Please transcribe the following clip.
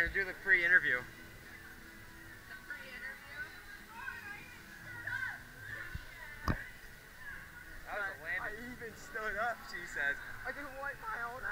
gonna do the pre-interview. I even stood up, she says. I didn't wipe my own